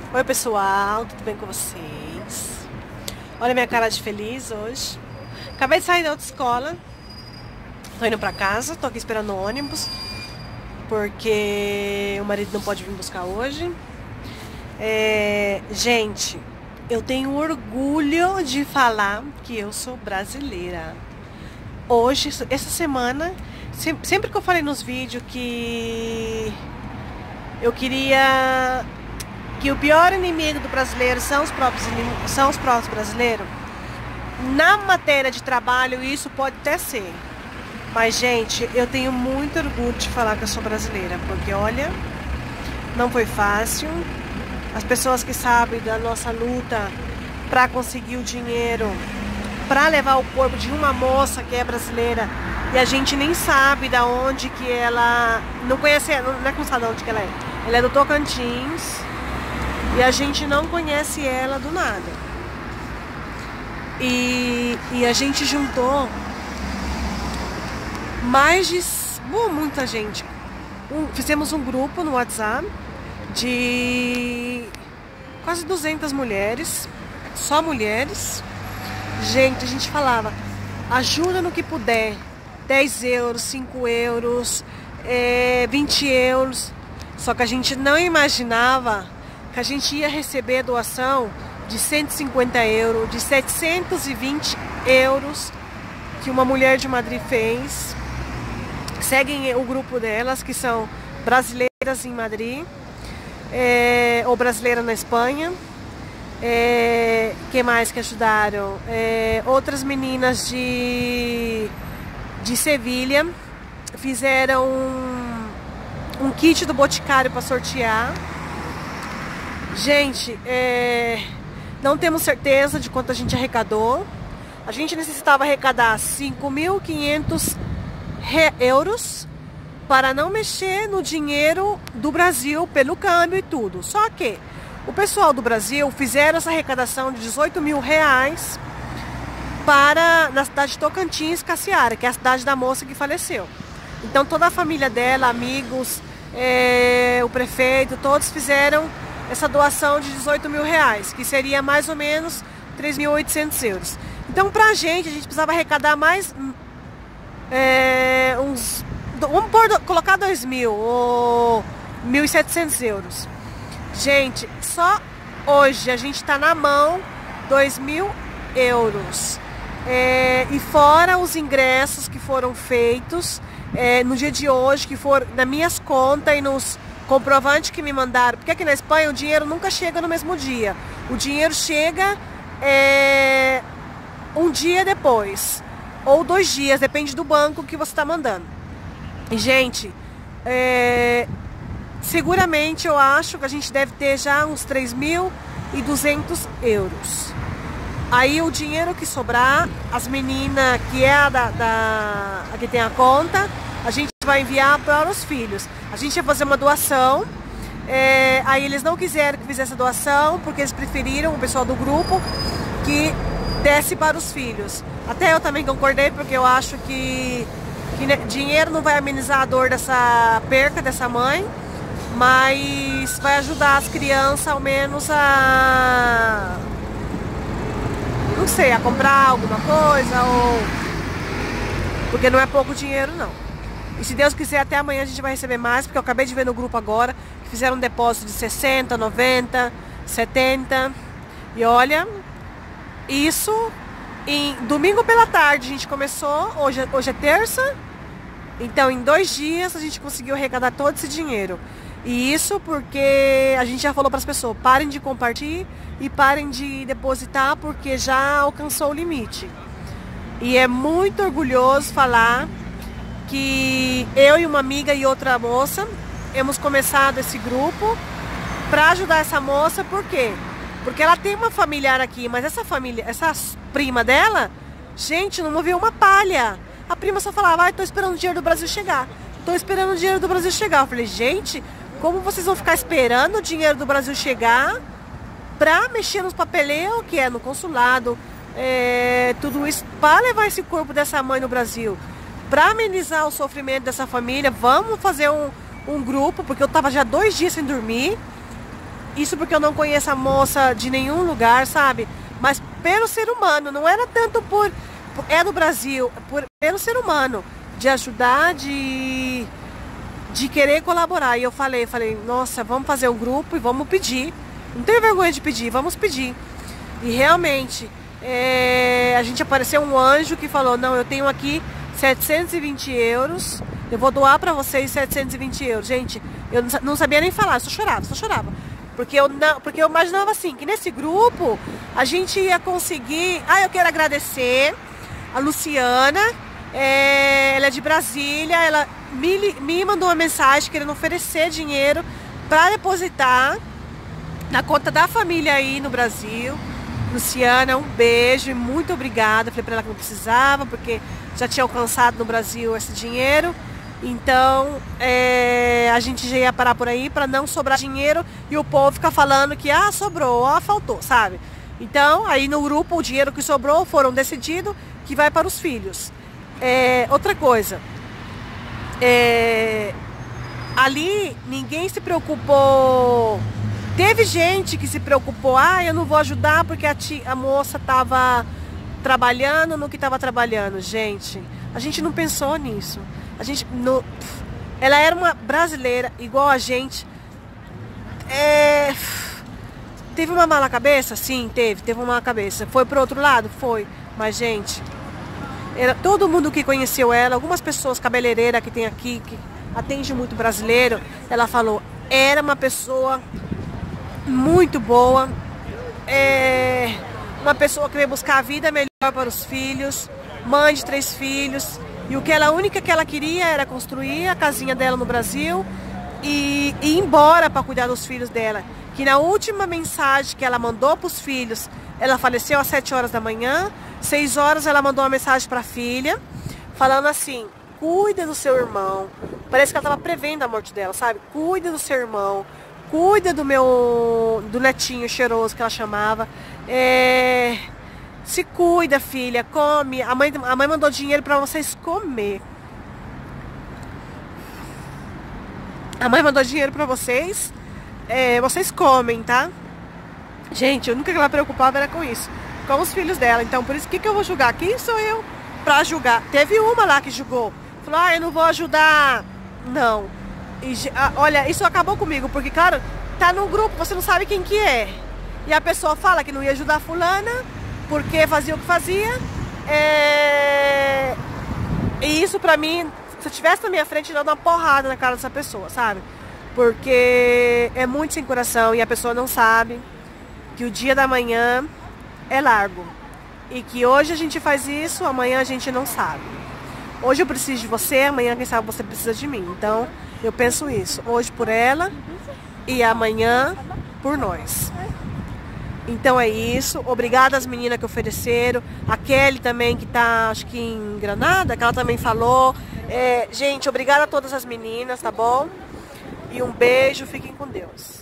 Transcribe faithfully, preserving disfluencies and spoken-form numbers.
Oi pessoal, tudo bem com vocês? Olha a minha cara de feliz hoje. Acabei de sair da autoescola. Tô indo pra casa, tô aqui esperando o ônibus, porque o marido não pode vir buscar hoje. É... Gente, eu tenho orgulho de falar que eu sou brasileira. Hoje, essa semana, sempre que eu falei nos vídeos que eu queria... que o pior inimigo do brasileiro são os próprios inimigos, são os próprios brasileiros. Na matéria de trabalho isso pode até ser, mas gente, eu tenho muito orgulho de falar que eu sou brasileira, porque olha, não foi fácil. As pessoas que sabem da nossa luta para conseguir o dinheiro, para levar o corpo de uma moça que é brasileira e a gente nem sabe da onde que ela, não conhece, não é que não sabe de onde que ela é. Ela é do Tocantins. E a gente não conhece ela do nada. E, e a gente juntou mais de uh, muita gente. Um, fizemos um grupo no WhatsApp de quase duzentas mulheres, só mulheres. Gente, a gente falava, ajuda no que puder, dez euros, cinco euros, é, vinte euros. Só que a gente não imaginava que a gente ia receber doação de cento e cinquenta euros, de setecentos e vinte euros que uma mulher de Madrid fez. Seguem o grupo delas, que são brasileiras em Madrid, é, ou brasileira na Espanha. É, que mais que ajudaram? É, outras meninas de, de Sevilha fizeram um, um kit do Boticário para sortear. Gente, é, não temos certeza de quanto a gente arrecadou. A gente necessitava arrecadar cinco mil e quinhentos euros para não mexer no dinheiro do Brasil pelo câmbio e tudo. Só que o pessoal do Brasil fizeram essa arrecadação de dezoito mil reais para, na cidade de Tocantins, Cassiara, que é a cidade da moça que faleceu. Então toda a família dela, amigos, é, o prefeito, todos fizeram essa doação de dezoito mil reais, que seria mais ou menos três mil e oitocentos euros. Então, pra gente, a gente precisava arrecadar mais é, uns... Vamos pôr, colocar dois mil ou mil e setecentos euros. Gente, só hoje a gente tá na mão dois mil euros. É, e fora os ingressos que foram feitos é, no dia de hoje, que foram nas minhas contas e nos comprovante que me mandaram, porque aqui na Espanha o dinheiro nunca chega no mesmo dia. O dinheiro chega é, um dia depois, ou dois dias, depende do banco que você está mandando. E, gente, é, seguramente eu acho que a gente deve ter já uns três mil e duzentos euros. Aí o dinheiro que sobrar, as meninas que é a da, da a que tem a conta, a gente vai enviar para os filhos. A gente ia fazer uma doação, é, aí eles não quiseram que fizesse a doação, porque eles preferiram, o pessoal do grupo, que desse para os filhos. Até eu também concordei, porque eu acho que, que né, dinheiro não vai amenizar a dor dessa perca dessa mãe, mas vai ajudar as crianças ao menos a... não sei, a comprar alguma coisa, ou... porque não é pouco dinheiro não. E se Deus quiser, até amanhã a gente vai receber mais, porque eu acabei de ver no grupo agora que fizeram um depósito de sessenta, noventa, setenta. E olha, isso em domingo pela tarde a gente começou, hoje, hoje é terça, então em dois dias a gente conseguiu arrecadar todo esse dinheiro. E isso porque a gente já falou para as pessoas, parem de compartilhar e parem de depositar, porque já alcançou o limite. E é muito orgulhoso falar que eu e uma amiga e outra moça hemos começado esse grupo para ajudar essa moça. Por quê? Porque ela tem uma familiar aqui, mas essa família, essa prima dela, gente, não moveu uma palha. A prima só falava, ah, tô esperando o dinheiro do Brasil chegar. Tô esperando o dinheiro do Brasil chegar. Eu falei, gente, como vocês vão ficar esperando o dinheiro do Brasil chegar para mexer nos papeleu, que é no consulado, é, tudo isso, para levar esse corpo dessa mãe no Brasil? Para amenizar o sofrimento dessa família, vamos fazer um, um grupo, porque eu tava já dois dias sem dormir. Isso porque eu não conheço a moça de nenhum lugar, sabe? Mas pelo ser humano, não era tanto por... É do Brasil, por, pelo ser humano, de ajudar, de, de querer colaborar. E eu falei, falei, nossa, vamos fazer um grupo e vamos pedir. Não tenho vergonha de pedir, vamos pedir. E realmente, é, a gente apareceu um anjo que falou, não, eu tenho aqui setecentos e vinte euros, eu vou doar para vocês setecentos e vinte euros. Gente, eu não sabia nem falar, só chorava, só chorava. Porque eu, não, porque eu imaginava assim, que nesse grupo a gente ia conseguir... Ah, eu quero agradecer a Luciana, é, ela é de Brasília, ela me, me mandou uma mensagem querendo oferecer dinheiro para depositar na conta da família aí no Brasil. Luciana, um beijo e muito obrigada. Falei para ela que não precisava, porque já tinha alcançado no Brasil esse dinheiro. Então, é, a gente já ia parar por aí para não sobrar dinheiro e o povo ficar falando que, ah, sobrou, ah, faltou, sabe? Então, aí no grupo, o dinheiro que sobrou foram decidido que vai para os filhos. É, outra coisa, é, ali ninguém se preocupou. Teve gente que se preocupou, ah, eu não vou ajudar porque a, tia, a moça estava trabalhando no que estava trabalhando. Gente, a gente não pensou nisso. A gente, no, ela era uma brasileira igual a gente. É, teve uma mala cabeça? Sim, teve, teve uma mala cabeça. Foi pro outro lado? Foi. Mas, gente, era, todo mundo que conheceu ela, algumas pessoas cabeleireiras que tem aqui, que atende muito brasileiro, ela falou, era uma pessoa muito boa, é, uma pessoa que veio buscar a vida melhor para os filhos, mãe de três filhos, e o que ela, a única que ela queria era construir a casinha dela no Brasil e, e ir embora para cuidar dos filhos dela. Que na última mensagem que ela mandou para os filhos, ela faleceu às sete horas da manhã, seis horas ela mandou uma mensagem para a filha, falando assim, cuida do seu irmão. Parece que ela estava prevendo a morte dela, sabe? Cuida do seu irmão, cuida do meu, do netinho cheiroso que ela chamava. É, se cuida, filha, come. A mãe, a mãe mandou dinheiro para vocês comer. A mãe mandou dinheiro para vocês, é, vocês comem, tá? Gente, a única que ela preocupava era com isso, com os filhos dela. Então, por isso, o que, que eu vou julgar? Quem sou eu pra julgar? Teve uma lá que julgou. Falou, ah, eu não vou ajudar. Não. E, ah, olha, isso acabou comigo, porque, claro, tá no grupo, você não sabe quem que é. E a pessoa fala que não ia ajudar a fulana, porque fazia o que fazia. É... E isso pra mim, se eu estivesse na minha frente, eu ia dar uma porrada na cara dessa pessoa, sabe? Porque é muito sem coração e a pessoa não sabe que o dia da manhã é largo. E que hoje a gente faz isso, amanhã a gente não sabe. Hoje eu preciso de você, amanhã quem sabe você precisa de mim. Então eu penso isso, hoje por ela e amanhã por nós. Então é isso, obrigada às meninas que ofereceram, a Kelly também que tá, acho que em Granada, que ela também falou. É, gente, obrigada a todas as meninas, tá bom? E um beijo, fiquem com Deus.